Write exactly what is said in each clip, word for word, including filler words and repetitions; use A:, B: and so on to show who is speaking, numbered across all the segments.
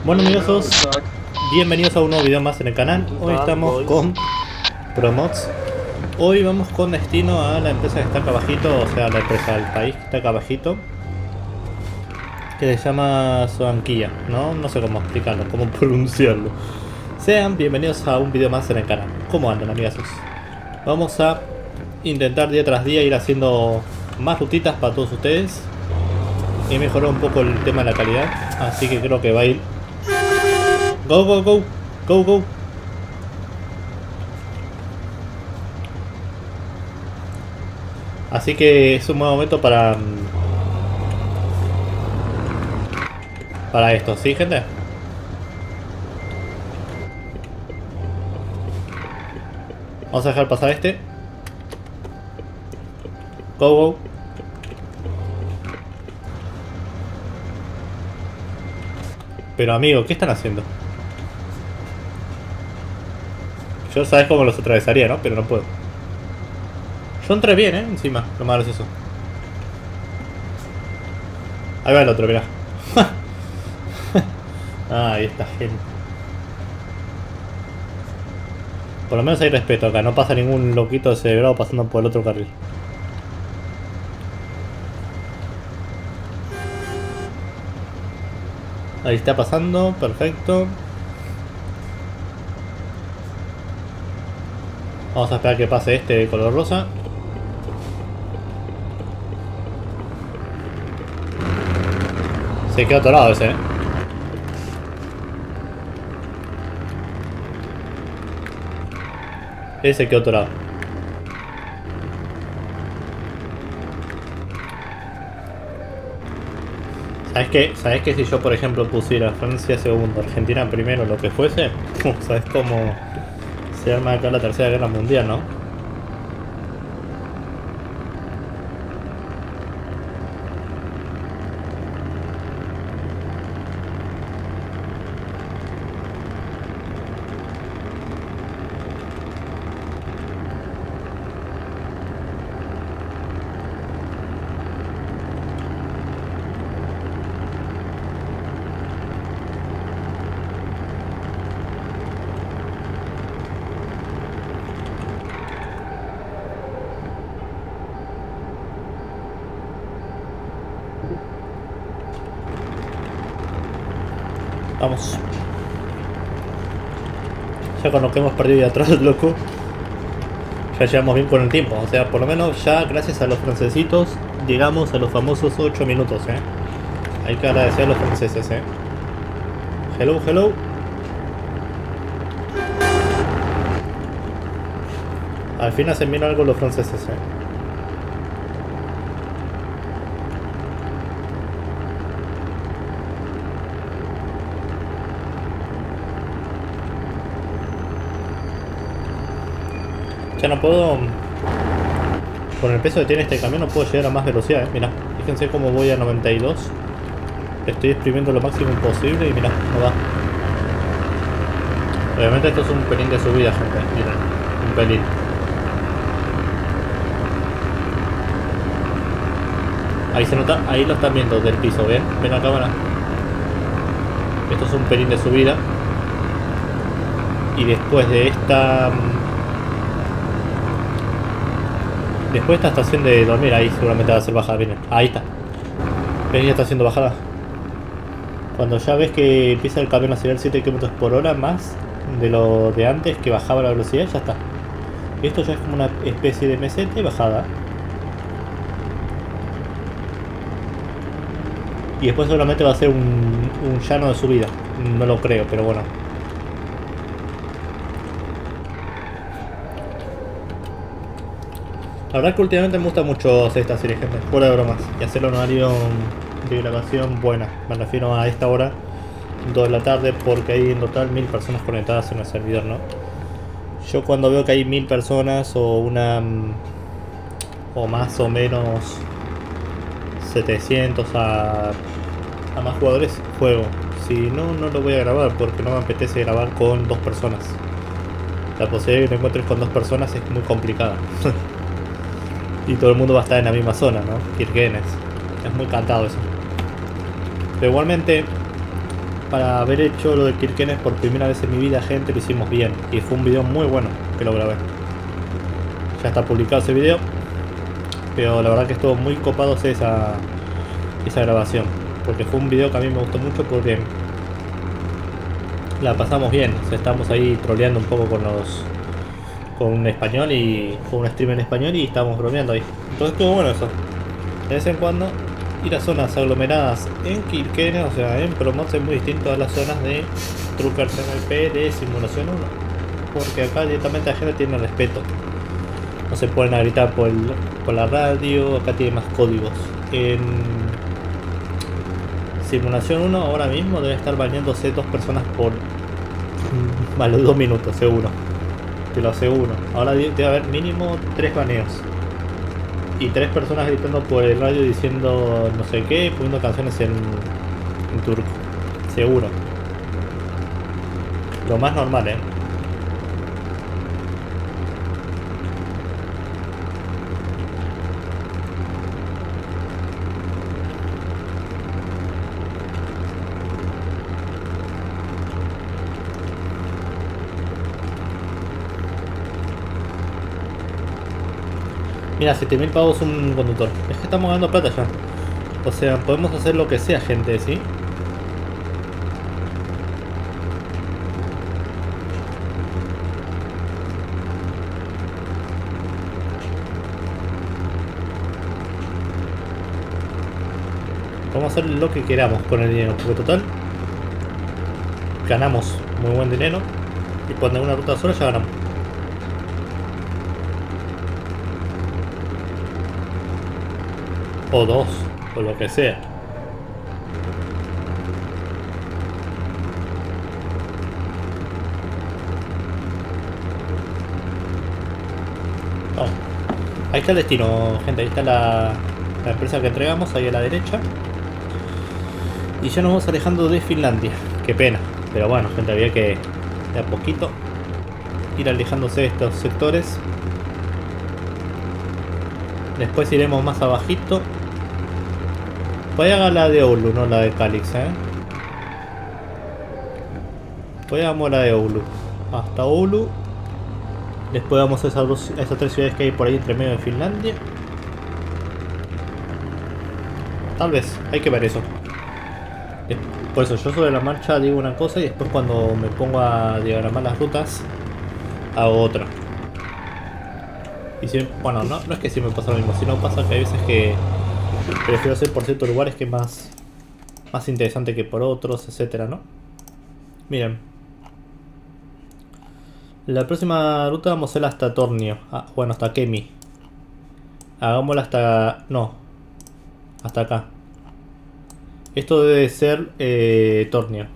A: Bueno amigos, bienvenidos a un nuevo video más en el canal. Hoy estamos con Promods. Hoy vamos con destino a la empresa que está acá abajito, o sea la empresa del país que está acá abajito, que se llama Soanquilla, ¿no? No sé cómo explicarlo, cómo pronunciarlo. Sean bienvenidos a un video más en el canal. ¿Cómo andan amigazos? Vamos a intentar día tras día ir haciendo más rutitas para todos ustedes y mejorar un poco el tema de la calidad, así que creo que va a ir. Go, go, go, go, go. Así que es un buen momento para para esto, ¿sí, gente? Vamos a dejar pasar este. Go, go. Pero amigo, ¿qué están haciendo? Yo sabes cómo los atravesaría, ¿no? Pero no puedo. Yo entré bien, ¿eh? Encima, lo malo es eso. Ahí va el otro, mirá. Ah, ahí está, gente. Por lo menos hay respeto acá. No pasa ningún loquito descerebrado pasando por el otro carril. Ahí está pasando, perfecto. Vamos a esperar que pase este de color rosa. Se quedó atorado ese, ¿eh? Ese quedó atorado. ¿Sabes qué? ¿Sabes qué? Si yo, por ejemplo, pusiera Francia segundo, Argentina primero, lo que fuese, ¿sabes cómo se arma acá la tercera guerra mundial, no? Vamos. Ya con lo que hemos perdido de atrás, loco, ya llevamos bien con el tiempo. O sea, por lo menos ya gracias a los francesitos llegamos a los famosos ocho minutos, eh. Hay que agradecer a los franceses, eh. Hello, hello. Al fin hacen bien algo los franceses, eh. Ya no puedo, con el peso que tiene este camión no puedo llegar a más velocidad, eh. Mirá, fíjense cómo voy a noventa y dos. Estoy exprimiendo lo máximo posible y mirá, no va. Obviamente esto es un pelín de subida, gente, mirá, un pelín. Ahí se nota, ahí lo están viendo del piso, ¿ven? Ven la cámara. Esto es un pelín de subida. Y después de esta... Después de esta estación de dormir, ahí seguramente va a ser bajada, miren. Ahí está. ¿Ves? Ya está haciendo bajada. Cuando ya ves que empieza el camión a acelerar siete kilómetros por hora más de lo de antes, que bajaba la velocidad, ya está. Esto ya es como una especie de meseta y bajada. Y después solamente va a ser un, un llano de subida. No lo creo, pero bueno. La verdad que últimamente me gusta mucho hacer esta serie, gente, fuera de bromas, y hacer un horario de grabación buena. Me refiero a esta hora, dos de la tarde, porque hay en total mil personas conectadas en el servidor, ¿no? Yo cuando veo que hay mil personas o una... o más o menos setecientos a, a más jugadores, juego. Si no, no lo voy a grabar porque no me apetece grabar con dos personas. La posibilidad de que te encuentres con dos personas es muy complicada. Y todo el mundo va a estar en la misma zona, ¿no? Kirgenes. Es muy cantado eso. Pero igualmente, para haber hecho lo de Kirkenes por primera vez en mi vida, gente, lo hicimos bien. Y fue un video muy bueno que lo grabé. Ya está publicado ese video. Pero la verdad que estuvo muy copado esa, esa grabación. Porque fue un video que a mí me gustó mucho porque la pasamos bien. O sea, estábamos ahí troleando un poco con los... con un español y... con un stream en español y estábamos bromeando ahí. Entonces estuvo bueno eso. De vez en cuando ir a zonas aglomeradas en Kilkenny, o sea, en Promods es muy distinto a las zonas de Truckers M P de Simulación uno. Porque acá directamente la gente tiene respeto. No se ponen a gritar por, el, por la radio, acá tiene más códigos. En Simulación uno ahora mismo debe estar bañándose dos personas por más de dos minutos, seguro. Te lo aseguro. Ahora debe haber mínimo tres baneos. Y tres personas gritando por el radio diciendo no sé qué, poniendo canciones en, en turco. Seguro. Lo más normal, eh. Mira, siete mil pavos un conductor. Es que estamos ganando plata ya. O sea, podemos hacer lo que sea, gente, ¿sí? Podemos hacer lo que queramos con el dinero. Porque total, ganamos muy buen dinero. Y cuando hay una ruta sola ya ganamos. O dos, o lo que sea. Oh. Ahí está el destino, gente. Ahí está la, la empresa que entregamos, ahí a la derecha. Y ya nos vamos alejando de Finlandia. Qué pena. Pero bueno, gente, había que de a poquito ir alejándose de estos sectores. Después iremos más abajito. Voy a hacer la de Oulu, no la de Calix, eh. Voy a hacer la de Oulu. Hasta Oulu. Después vamos a esas, dos, a esas tres ciudades que hay por ahí entre medio de Finlandia. Tal vez, hay que ver eso. Por eso yo sobre la marcha digo una cosa y después cuando me pongo a diagramar las rutas hago otra. Y si, bueno, no, no es que siempre pasa lo mismo, sino pasa que hay veces que prefiero hacer por ciertos lugares que es más, más interesante que por otros, etcétera, ¿no? Miren. La próxima ruta vamos a hacerla hasta Tornio. Ah, bueno, hasta Kemi. Hagámosla hasta... no. Hasta acá. Esto debe ser eh, Tornio.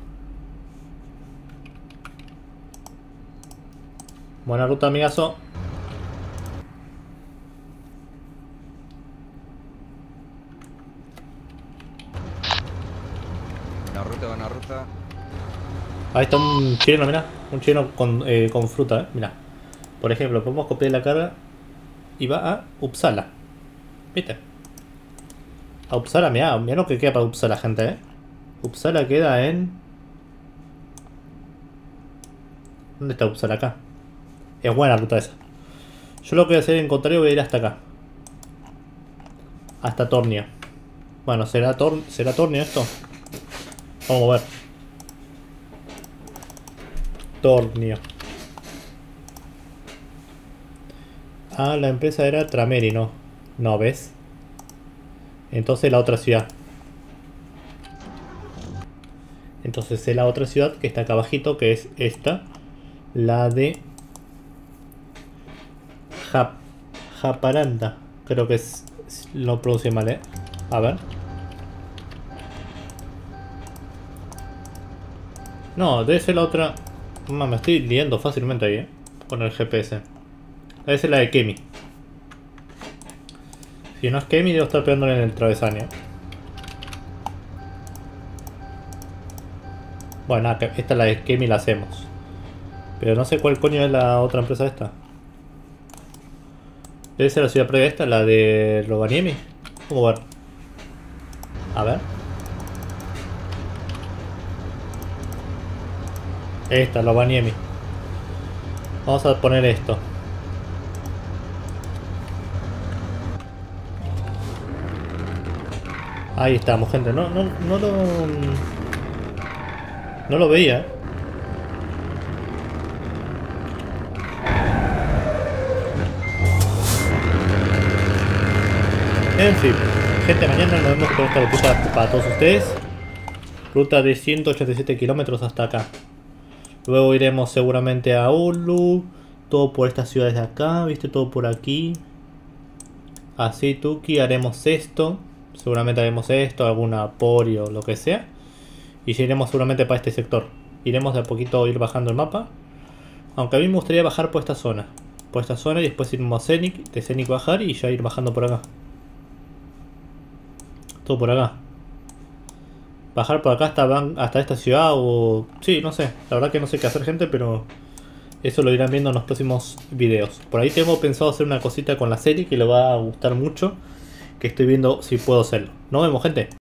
A: Buena ruta, amigazo.
B: Buena ruta, buena ruta.
A: Ahí está un chileno, mira. Un chileno con, eh, con fruta, eh. Mira. Por ejemplo, podemos copiar la carga y va a Uppsala. ¿Viste? A Uppsala, mira, mira lo que queda para Uppsala, gente, eh. Uppsala queda en... ¿dónde está Uppsala? Acá. Es buena la ruta esa. Yo lo que voy a hacer en contrario, voy a ir hasta acá. Hasta Tornio. Bueno, ¿será, tor ¿será Tornio esto? Vamos a ver. Tornio. Ah, la empresa era Trameri, ¿no? No, ¿ves? Entonces la otra ciudad. Entonces es la otra ciudad que está acá abajito, que es esta. La de... Jap Japaranda. Creo que es... lo pronuncie mal, ¿eh? A ver. No, debe ser la otra... Mamá, me estoy liando fácilmente ahí, ¿eh? Con el G P S. Debe ser la de Kemi. Si no es Kemi, debo estar pegándole en el travesaño. Bueno, nada, esta la de Kemi la hacemos. Pero no sé cuál coño es la otra empresa esta. Debe ser la ciudad previa esta, la de Rovaniemi. Vamos a ver. A ver. Esta, lo Baniemi. Vamos a poner esto. Ahí estamos, gente. No, no, no lo... No lo veía. En fin. Gente, mañana nos vemos con esta ruta para todos ustedes. Ruta de ciento ochenta y siete kilómetros hasta acá. Luego iremos seguramente a Oulu. Todo por estas ciudades de acá. Viste, todo por aquí. Así, Tuki. Haremos esto. Seguramente haremos esto. Alguna Pori o lo que sea. Y ya iremos seguramente para este sector. Iremos de a poquito ir bajando el mapa. Aunque a mí me gustaría bajar por esta zona. Por esta zona y después irnos a Scenic. De Scenic bajar y ya ir bajando por acá. Todo por acá. Bajar por acá hasta, hasta esta ciudad o... Sí, no sé. La verdad que no sé qué hacer, gente, pero... Eso lo irán viendo en los próximos videos. Por ahí tengo pensado hacer una cosita con la serie que le va a gustar mucho. Que estoy viendo si puedo hacerlo. Nos vemos, gente.